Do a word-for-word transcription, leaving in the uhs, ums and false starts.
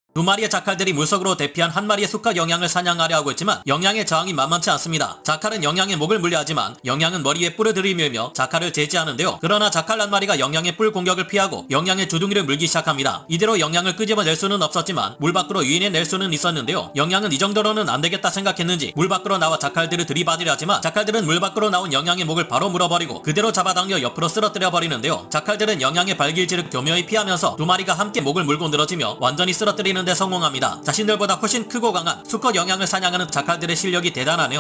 두 마리의 자칼들이 물속으로 대피한 한 마리의 수컷 영양을 사냥하려 하고 있지만 영양의 저항이 만만치 않습니다. 자칼은 영양의 목을 물려하지만 영양은 머리에 뿔을 들이밀며 자칼을 제지하는데요. 그러나 자칼 한 마리가 영양의 뿔 공격을 피하고 영양의 주둥이를 물기 시작합니다. 이대로 영양을 끄집어낼 수는 없었지만 물 밖으로 유인해낼 수는 있었는데요. 영양은 이 정도로는 안되겠다 생각했는지 물 밖으로 나와 자칼들을 들이받으려 하지만 자칼들은 물 밖으로 나온 영양의 목을 바로 물어버리고 그대로 잡아당겨 옆으로 쓰러뜨려 버리는데요. 자칼들은 영양의 발길질을 교묘히 피하면서 두 마리가 함께 목을 물고 늘어지며 완전히 쓰러뜨리는 데 성공합니다. 자신들보다 훨씬 크고 강한 수컷 영양을 사냥하는 자칼들의 실력이 대단하네요.